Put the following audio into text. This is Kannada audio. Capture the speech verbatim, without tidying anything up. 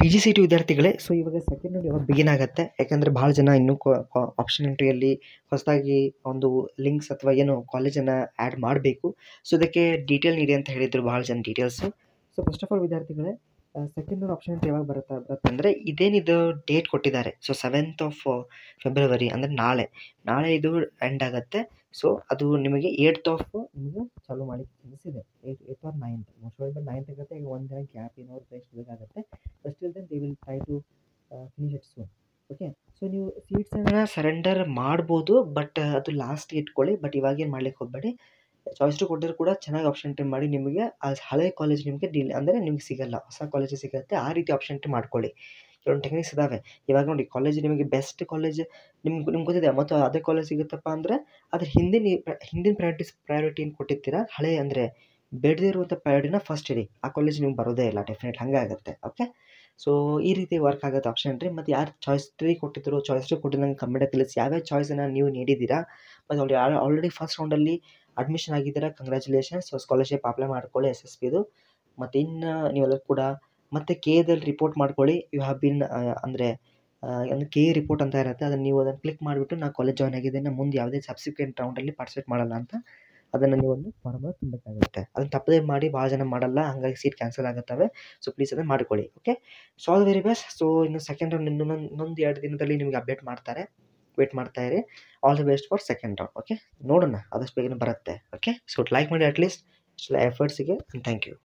ಪಿ ಜಿ ಸಿ ಟಿ ವಿದ್ಯಾರ್ಥಿಗಳೇ, ಸೊ ಇವಾಗ ಸೆಕೆಂಡ್ ರೌಂಡ್ ಯಾವಾಗ ಬಿಗಿನ್ ಆಗುತ್ತೆ, ಯಾಕಂದರೆ ಭಾಳ ಜನ ಇನ್ನೂ ಆಪ್ಷನ್ ಎಂಟ್ರಿಯಲ್ಲಿ ಹೊಸದಾಗಿ ಒಂದು ಲಿಂಕ್ಸ್ ಅಥವಾ ಏನು ಕಾಲೇಜನ್ನು ಆ್ಯಡ್ ಮಾಡಬೇಕು. ಸೊ ಇದಕ್ಕೆ ಡೀಟೇಲ್ ನೀಡಿ ಅಂತ ಹೇಳಿದರು ಭಾಳ ಜನ details. So first of all ವಿದ್ಯಾರ್ಥಿಗಳೇ, ಸೆಕೆಂಡ್ ರೌಂಡ್ ಆಪ್ಷನ್ ಎಂಟ್ರಿ ಯಾವಾಗ ಬರುತ್ತೆ ಬರುತ್ತೆ ಅಂದರೆ ಇದೇನಿದು ಡೇಟ್ ಕೊಟ್ಟಿದ್ದಾರೆ. ಸೊ ಸೆವೆಂತ್ ಆಫ್ ಫೆಬ್ರವರಿ ಅಂದರೆ ನಾಳೆ ನಾಳೆ ಇದು ಎಂಡ್ ಆಗುತ್ತೆ. ಸೊ ಅದು ನಿಮಗೆ ಏಯ್ಟ್ ಆಫ್ ನಿಮಗೆ ಚಾಲೂ ಮಾಡಿ ಅನಿಸಿದೆ. Eight eight or ninth most by ninth ಆಗುತ್ತೆ. ಈಗ ಒಂದು ದಿನ ಗ್ಯಾಪ್ ಏನೋ ಟೆಸ್ಟ್ ಬೇಕಾಗುತ್ತೆ. Still then they will try to finish it soon. Okay, so ನೀವು ಸೀಟ್ಸನ್ನು ಸರೆಂಡರ್ ಮಾಡ್ಬೋದು, ಬಟ್ ಅದು ಲಾಸ್ಟ್ ಇಟ್ಕೊಳ್ಳಿ. ಬಟ್ ಇವಾಗೇನು ಮಾಡ್ಲಿಕ್ಕೆ ಹೋಗಬೇಡಿ. ಚಾಯ್ಸ್ ಟು ಕೊಟ್ಟರು ಕೂಡ ಚೆನ್ನಾಗಿ ಆಪ್ಷನ್ ಎಂಟ್ರಿ ಮಾಡಿ. ನಿಮಗೆ ಆ ಹಳೆ ಕಾಲೇಜ್ ನಿಮಗೆ ಡಿಲ್ ಅಂದರೆ ನಿಮ್ಗೆ ಸಿಗಲ್ಲ, ಹೊಸ ಕಾಲೇಜ್ ಸಿಗುತ್ತೆ. ಆ ರೀತಿ ಆಪ್ಷನ್ ಎಂಟ್ರಿ ಮಾಡ್ಕೊಳ್ಳಿ. ಕೆಲವೊಂದು ಟೆಕ್ನಿಕ್ಸ್ ಇದ್ದಾವೆ. ಇವಾಗ ನೋಡಿ, ಕಾಲೇಜ್ ನಿಮಗೆ ಬೆಸ್ಟ್ ಕಾಲೇಜ್ ನಿಮ್ಗೆ ನಿಮ್ಗೆ ಗೊತ್ತಿದೆ ಮತ್ತು ಅದೇ ಕಾಲೇಜ್ ಸಿಗುತ್ತಪ್ಪ ಅಂದರೆ ಅದ್ರ ಹಿಂದಿನ ಹಿಂದಿನ ಪ್ರಯಾರಿಟೀಸ್ ಪ್ರಯಾರಿಟಿ ಏನು ಕೊಟ್ಟಿರ್ತೀರ, ಹಳೆ ಅಂದರೆ ಬೇಡದೇ ಇರುವಂಥ ಪ್ರಯಾರಿಟಿನ ಫಸ್ಟ್ ಇಡಿ. ಆ ಕಾಲೇಜ್ ನಿಮ್ಗೆ ಬರೋದೇ ಇಲ್ಲ, ಡೆಫಿನೆಟ್ ಹಾಗೆ ಆಗುತ್ತೆ. ಓಕೆ, ಸೊ ಈ ರೀತಿ ವರ್ಕ್ ಆಗುತ್ತೆ ಆಪ್ಷನ್ ಎಂಟ್ರಿ. ಮತ್ತು ಯಾರು ಚಾಯ್ಸ್ ತ್ರೀ ಕೊಟ್ಟಿದ್ರು, ಚಾಯ್ಸ್ ಟು ಕೊಟ್ಟಿದ್ದಂಗೆ ಕಮೆಂಟ್ ತಿಳಿಸಿ ಯಾವ್ಯಾವ ಚಾಯ್ಸನ್ನು ನೀವು ನೀಡಿದ್ದೀರಾ. ಮತ್ತು ಅವ್ರು ಯಾರು ಆಲ್ರೆಡಿ ಫಸ್ಟ್ ರೌಂಡಲ್ಲಿ ಅಡ್ಮಿಷನ್ ಆಗಿದ್ದೀರಾ, ಕಂಗ್ರ್ಯಾಚುಲೇಷನ್ಸ್. ಸೊ ಸ್ಕಾಲರ್ಶಿಪ್ ಅಪ್ಲೈ ಮಾಡ್ಕೊಳ್ಳಿ ಎಸ್ ಎಸ್ ಪಿದು. ಮತ್ತು ಇನ್ನು ನೀವೆಲ್ಲರೂ ಕೂಡ ಮತ್ತು ಕೆ ಎದಲ್ಲಿ ರಿಪೋರ್ಟ್ ಮಾಡ್ಕೊಳ್ಳಿ. ಯು ಹ್ಯಾವ್ ಬಿನ್ ಅಂದರೆ ಅಂದರೆ ಕೆ ಎ ರಿಪೋರ್ಟ್ ಅಂತ ಇರುತ್ತೆ. ಅದನ್ನು ನೀವು ಅದನ್ನು ಕ್ಲಿಕ್ ಮಾಡಿಬಿಟ್ಟು ನಾನು ಕಾಲೇಜ್ ಜಾಯ್ನ್ ಆಗಿದ್ದೇನೆ, ಮುಂದೆ ಯಾವುದೇ ಸಬ್ಸಿಕ್ವೆಂಟ್ ರೌಂಡಲ್ಲಿ ಪಾರ್ಟಿಸಿಪೇಟ್ ಮಾಡಲ್ಲ ಅಂತ ಅದನ್ನು ನೀವು ಒಂದು ಫಾರ್ಮಲ್ಲಿ ತುಂಬಬೇಕಾಗುತ್ತೆ. ಅದನ್ನು ತಪ್ಪದೇ ಮಾಡಿ, ಭಾಳ ಜನ ಮಾಡಲ್ಲ, ಹಾಗಾಗಿ ಸೀಟ್ ಕ್ಯಾನ್ಸಲ್ ಆಗುತ್ತವೆ. ಸೊ ಪ್ಲೀಸ್ ಅದನ್ನು ಮಾಡಿಕೊಳ್ಳಿ. Okay, so all very best. So ಇನ್ನು ಸೆಕೆಂಡ್ ರೌಂಡ್ ಇನ್ನೊಂದು ಇನ್ನೊಂದು ಎರಡು ದಿನದಲ್ಲಿ ನಿಮಗೆ ಅಪ್ಡೇಟ್ ಮಾಡ್ತಾರೆ. ವೇಟ್ ಮಾಡ್ತಾ ಇರಿ. All the best for second round. Okay, ನೋಡೋಣ ಆದಷ್ಟು ಬೇಗನೆ ಬರುತ್ತೆ. ಓಕೆ, ಸೊ ಲೈಕ್ ಮಾಡಿ ಅಟ್ಲೀಸ್ಟ್ ಎಫರ್ಟ್ಸಿಗೆ. Thank you.